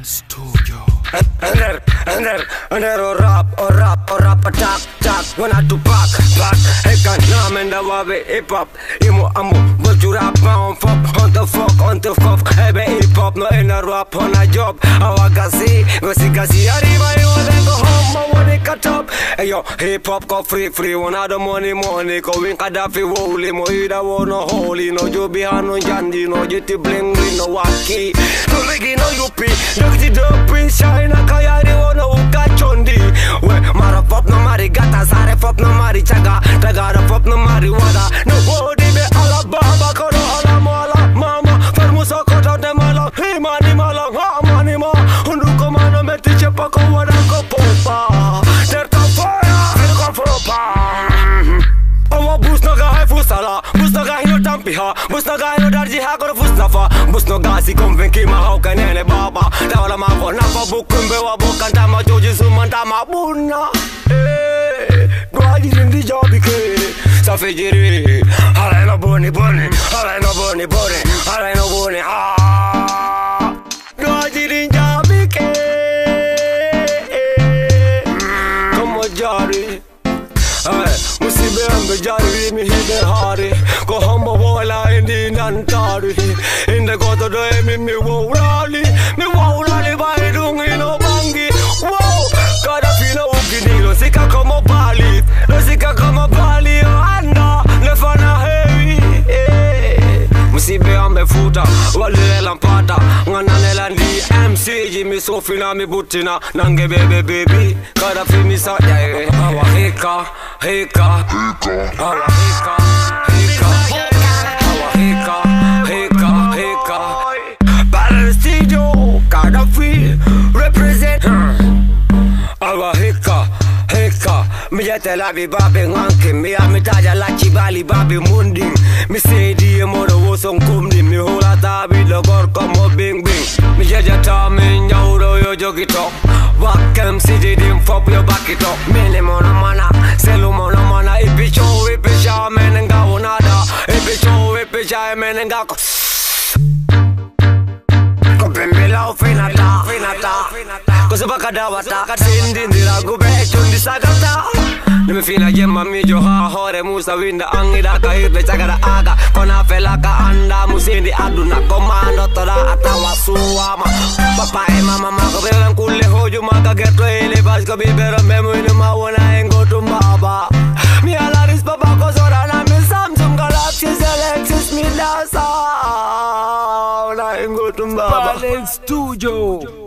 Studio. And there, oh rap, attack. When I do back. I can't name the wabi hip hop. Imo amu, but you rap on the fuck. Hey, hip hop, no in a rap on a job. I gasi, arriba, you wanna go home, I wanna cut up. Hey yo, hip hop go free, one out of money, go in Kadafi, holy, mo ida, no holy, no you behind no Yandi, no jitty bling, no waki. No legi, no yuppie, dirty dopey, shine a kayari, no ukachondi. We, mara pop no mari, gata, sare pop no mari, chaga, tagara pop no mari, wada. No body be Alabama, kono ala mama, farmusa kota de mala, hey mani mala, ha mani ma, hunduko mana meti chepa ko wada ko popa. Terta fire, ko popa. Owa bus no ga hai fusala, bus no ga hino tampiha, bus no ga hino darji ha ko fustafa, bus no ga si konvenki ma hau kanene baba. Tawala ma ko na fa bukumbe wa bokanta ma joji sumanta ma bunna. Guardi di jobi che sa fejiri, alai no boni, alai no boni, alai no boni. Guardi di jobi che come jari, musibe ambe jari mi hide hari, ko hamba vola indi nantari, inde koto do mi wowlali vai dungi no bangi, wow, kada fino ukinilo sika como Bali, lo sika como Bali, anda le fana heavy, musibe ambe futa, wale lampata, ngana landi MC Jimmy Sofina mi butina, nange baby, kada fimi sa jaye, awa heka, awa heka, Studio, kada fi represent, awa heka. Mi jete la bi babe nganke, mi amitaja la chibali babe mundi. Mi sedi e mono wosong kumdi, mi hula tabi logor como bing. Mi jeja ta mi nyauro yo jogito, wakem si jidim fop yo bakito. Mene mono mana, selu mono mana, ipicha menenga wonada, ipicha menenga ko. Pembela finata Cosa bakadawata Katsindi ndira gube chundi sagata Nimi fina jemma mi joha hore musa winda angida ka hirle chagara aga Kona fela ka anda musindi aduna komando toda atawa suama Papa e mama mako belan kulle hoju maka getto ele basko bibero memu inu mawana engo tumbaba Mi alaris papa ko sorana mi Samsung Galaxy Lexus mi dasa Engo tumbaba Studio.